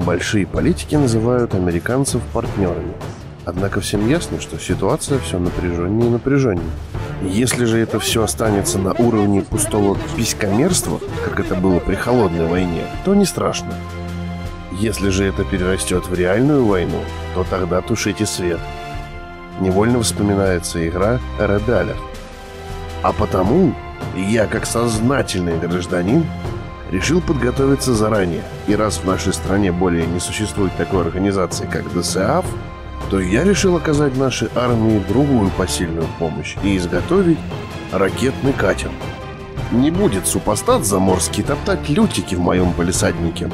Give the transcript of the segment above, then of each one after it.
Большие политики называют американцев партнерами. Однако всем ясно, что ситуация все напряженнее и напряженнее. Если же это все останется на уровне пустого писькомерства, как это было при холодной войне, то не страшно. Если же это перерастет в реальную войну, то тогда тушите свет. Невольно вспоминается игра Red Alert. А потому я, как сознательный гражданин, решил подготовиться заранее. И раз в нашей стране более не существует такой организации, как ДСАФ, то я решил оказать нашей армии другую посильную помощь и изготовить ракетный катер. Не будет супостат заморский топтать лютики в моем палисаднике.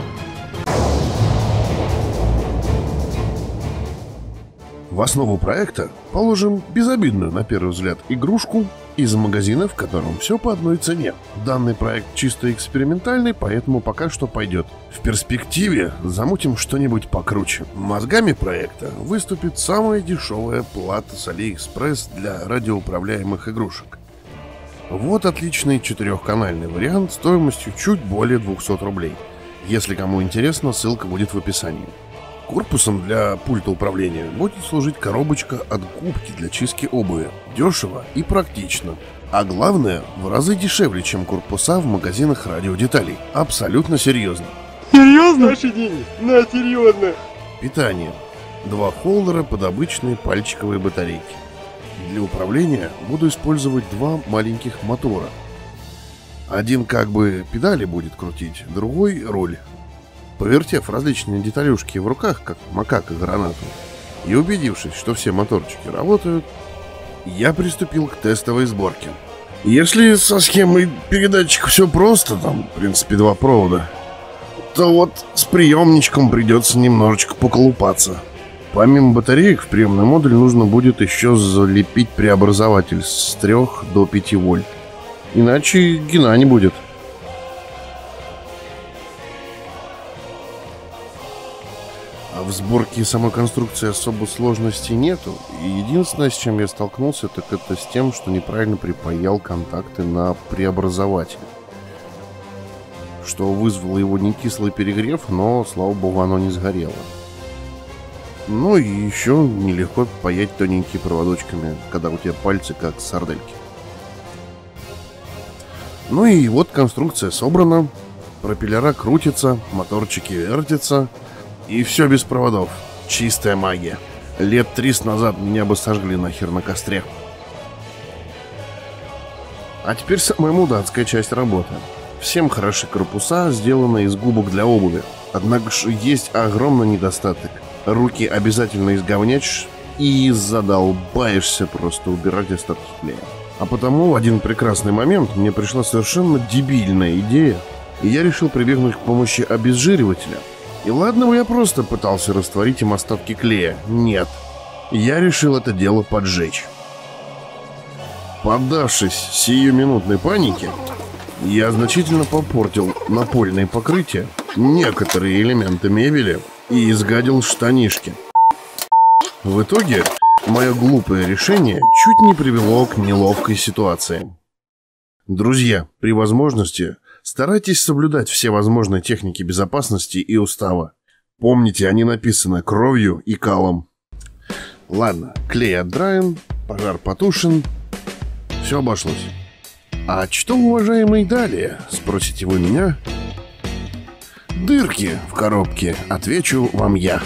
В основу проекта положим безобидную, на первый взгляд, игрушку из магазина, в котором все по одной цене. Данный проект чисто экспериментальный, поэтому пока что пойдет. В перспективе замутим что-нибудь покруче. Мозгами проекта выступит самая дешевая плата с Алиэкспресс для радиоуправляемых игрушек. Вот отличный 4-канальный вариант стоимостью чуть более 200 рублей. Если кому интересно, ссылка будет в описании. Корпусом для пульта управления будет служить коробочка от губки для чистки обуви. Дешево и практично. А главное, в разы дешевле, чем корпуса в магазинах радиодеталей. Абсолютно серьезно. Серьезно? Наши деньги? На, серьезно. Питание. 2 холдера под обычные пальчиковые батарейки. Для управления буду использовать 2 маленьких мотора. Один как бы педали будет крутить, другой руль. Повертев различные деталюшки в руках, как макака гранату, и убедившись, что все моторчики работают, я приступил к тестовой сборке. Если со схемой передатчика все просто, там, в принципе, 2 провода, то вот с приемничком придется немножечко поколупаться. Помимо батареек в приемный модуль нужно будет еще залепить преобразователь с 3 до 5 вольт. Иначе гена не будет. А в сборке самой конструкции особо сложности нету. И единственное, с чем я столкнулся, так это с тем, что неправильно припаял контакты на преобразователь. Что вызвало его не кислый перегрев, но, слава богу, оно не сгорело. Ну и еще нелегко паять тоненькими проводочками, когда у тебя пальцы как сардельки. Ну и вот конструкция собрана. Пропеллера крутятся, моторчики вертятся. И все без проводов. Чистая магия. Лет 30 назад меня бы сожгли нахер на костре. А теперь самая мудацкая часть работы. Всем хороши корпуса, сделанные из губок для обуви. Однако же есть огромный недостаток. Руки обязательно изговнячишь и задолбаешься просто убирать остатки клея. А потому в один прекрасный момент мне пришла совершенно дебильная идея, и я решил прибегнуть к помощи обезжиривателя. И ладно бы я просто пытался растворить им остатки клея. Нет. Я решил это дело поджечь. Поддавшись сиюминутной панике, я значительно попортил напольное покрытие, некоторые элементы мебели и изгадил штанишки. В итоге мое глупое решение чуть не привело к неловкой ситуации. Друзья, при возможности старайтесь соблюдать все возможные техники безопасности и устава. Помните, они написаны кровью и калом. Ладно, клей отдраен, пожар потушен. Все обошлось. А что, уважаемые, далее? Спросите вы меня. Дырки в коробке, отвечу вам я.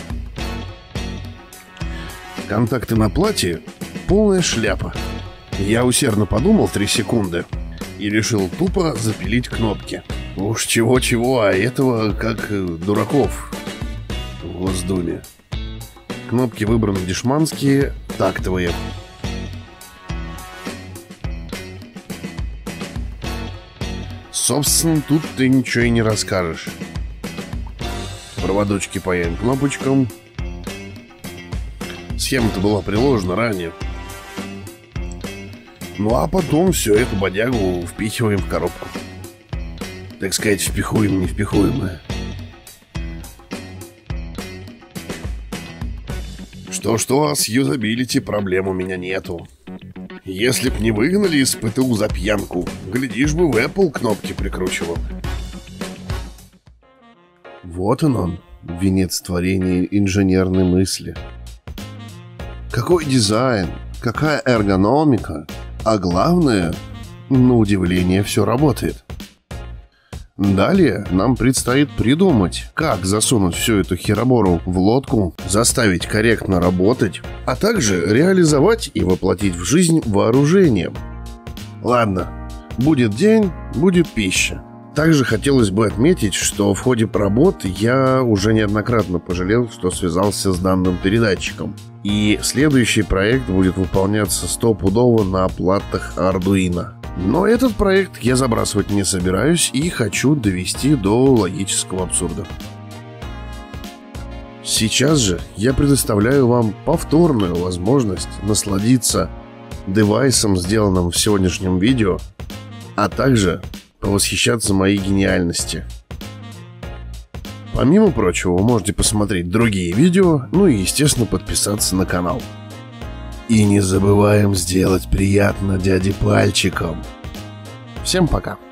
Контакты на плате — полная шляпа. Я усердно подумал 3 секунды и решил тупо запилить кнопки. Уж чего-чего, а этого как дураков в Госдуме. Кнопки выбраны дешманские, тактовые. Собственно, тут ты ничего и не расскажешь. Проводочки паяем кнопочкам. Схема-то была приложена ранее. Ну а потом все эту бодягу впихиваем в коробку. Так сказать, впихуем невпихуемое. Что-что, а с юзабилити проблем у меня нету. Если б не выгнали из ПТУ за пьянку, глядишь бы в Apple кнопки прикручивал. Вот он. венец творения инженерной мысли. Какой дизайн, какая эргономика, а главное, на удивление, все работает. Далее нам предстоит придумать, как засунуть всю эту херобору в лодку, заставить корректно работать, а также реализовать и воплотить в жизнь вооружение. Ладно, будет день, будет пища. Также хотелось бы отметить, что в ходе работы я уже неоднократно пожалел, что связался с данным передатчиком. И следующий проект будет выполняться стопудово на платах Arduino. Но этот проект я забрасывать не собираюсь и хочу довести до логического абсурда. Сейчас же я предоставляю вам повторную возможность насладиться девайсом, сделанным в сегодняшнем видео, а также повосхищаться моей гениальности. Помимо прочего, вы можете посмотреть другие видео, ну и, естественно, подписаться на канал. И не забываем сделать приятно дяде пальчиком. Всем пока.